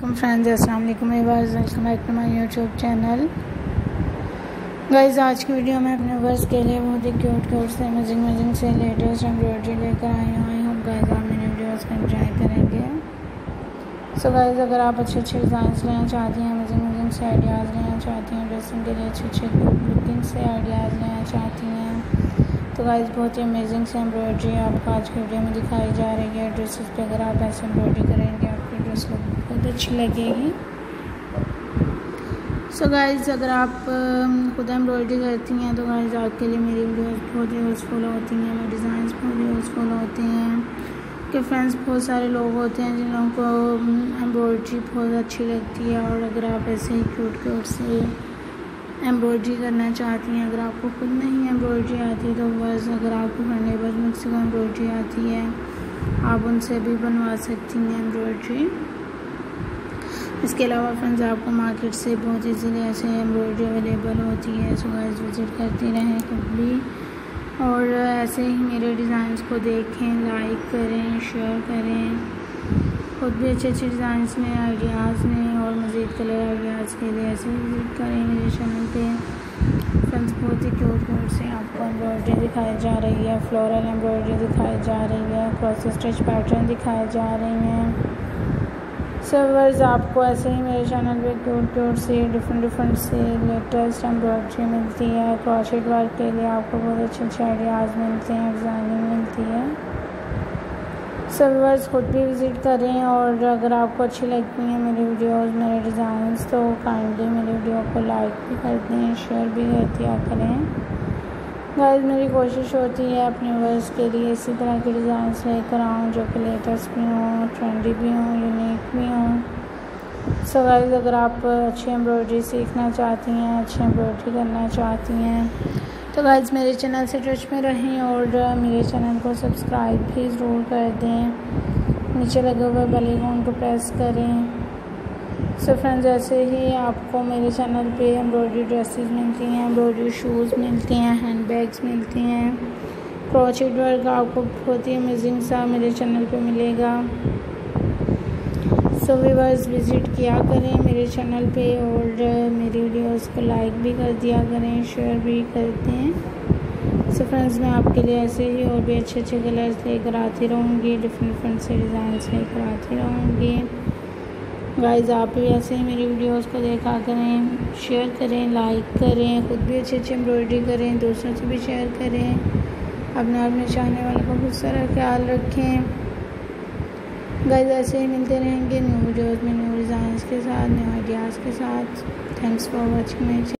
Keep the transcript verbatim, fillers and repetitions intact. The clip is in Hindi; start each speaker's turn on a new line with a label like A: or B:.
A: वेलकम फ्रेंड्स, अस्सलाम वालेकुम, welcome back to my YouTube channel. Guys, आज की वीडियो में अपने वर्स के लिए बहुत ही क्यूट क्यूट से अमेजिंग अमेजिंग से लेटेस्ट एम्ब्रॉयडरी लेकर आई हूँ। आई होप गाइस आप मेरी वीडियोस को एंजॉय करेंगे। सो so गाइस, अगर आप अच्छे अच्छे डिज़ाइन लेना चाहती हैं, अमेजिंग अमेजिंग से आइडियाज़ लेना चाहती हैं, ड्रेसिंग के लिए अच्छे अच्छे लुकिंग से आइडियाज़ लेना चाहती हैं, तो गाइस बहुत ही अमेजिंग से एम्ब्रॉयडरी आपको आज की वीडियो में दिखाई जा रही है। ड्रेसेस पे अगर आप ऐसे एम्ब्रॉयडरी करेंगे आपकी ड्रेस बहुत अच्छी लगेगी। सो so गाइस, अगर आप खुद एम्ब्रॉयडरी करती हैं तो गाइस आपके लिए मेरी वीडियोस बहुत यूज़फुल होती हैं, मेरे डिज़ाइंस बहुत यूज़फुल होते हैं। कि फ्रेंड्स, बहुत सारे लोग होते हैं जिन लोगों को एम्ब्रॉयडरी बहुत अच्छी लगती है, और अगर आप ऐसे ही क्यूट क्यूट से एम्ब्रॉयडरी करना चाहती हैं, अगर आपको खुद नहीं एम्ब्रॉयडरी आती तो बस अगर आपको फ्रेंड नेबर्स में किसी को एम्ब्रॉयडरी आती है आप उनसे भी बनवा सकती हैं एम्ब्रॉयडरी। इसके अलावा फ्रेंड्स, आपको मार्केट से बहुत ईजीली ऐसे एम्ब्रॉयडरी अवेलेबल होती है। सो गाइस विज़िट करती रहें कभी, और ऐसे ही मेरे डिज़ाइंस को देखें, लाइक करें, शेयर करें, खुद भी अच्छे अच्छे डिज़ाइंस में आइडियाज़ में और मज़ीद कलर आइडियाज़ के लिए ऐसे विज़िट करें मेरे चैनल पे। फ्रेंड्स, बहुत ही क्यूट क्यूट से आपको एम्ब्रॉयडरी दिखाई जा रही है, फ्लोरल एम्ब्रॉयडरी दिखाई जा रही है, क्रॉस स्टिच पैटर्न दिखाए जा रही हैं। सर्वर्स आपको ऐसे ही मेरे चैनल पे क्यूट क्यूट से डिफरेंट डिफरेंट से लेटेस्ट एम्ब्रॉयडरी मिलती है। क्रोशेट वर्क के लिए आपको बहुत अच्छे अच्छे आइडियाज़ मिलते हैं, डिज़ाइनिंग मिलती है। सर्वर्स खुद भी विज़िट करें, और अगर आपको अच्छी लगती हैं मेरी वीडियोस, मेरे डिज़ाइंस, तो काइंडली मेरी वीडियो को लाइक भी कर दें, शेयर भी कर दिया करें। गाइस, मेरी कोशिश होती है अपने वर्स के लिए इसी तरह के डिज़ाइंस लेकर आऊँ जो कि लेटेस्ट भी हों, ट्रेंडी भी हों, यूनिक भी हों। सो गाइस, अगर आप अच्छी एम्ब्रॉयडरी सीखना चाहती हैं, अच्छी एम्ब्रॉयडरी करना चाहती हैं, तो गाइस मेरे चैनल से टच में रहें और मेरे चैनल को सब्सक्राइब भी ज़रूर कर दें। नीचे लगे हुए बेल आइकन को प्रेस करें। सो फ्रेंड्स, ऐसे ही आपको मेरे चैनल पे एम्ब्रॉयडरी ड्रेसेस मिलती हैं, एम्ब्रॉयडरी शूज़ मिलती हैं, हैंड बैग्स मिलती हैं, क्रोशेट वर्क आपको बहुत ही अमेजिंग सा मेरे चैनल पे मिलेगा। सो व्यूअर्स, विज़िट किया करें मेरे चैनल पे और मेरी वीडियोस को लाइक भी कर दिया करें, शेयर भी करते हैं। सो फ्रेंड्स, मैं आपके लिए ऐसे ही और भी अच्छे अच्छे कलर्स लेकर आती रहूँगी, डिफरेंट डिफरेंट से डिज़ाइंस लेकर आती रहूँगी। गाइस, आप भी ऐसे ही मेरी वीडियोस को देखा करें, शेयर करें, लाइक करें, खुद भी अच्छे अच्छे एम्ब्रॉयडरी करें, दूसरों से भी शेयर करें। अपने अपने चाहने वालों का बहुत सारा ख्याल रखें। गाइस, ऐसे ही मिलते रहेंगे न्यू वीडियोस में, न्यू डिज़ाइंस के साथ, न्यू आइडियाज़ के साथ। Thanks for watching my channel.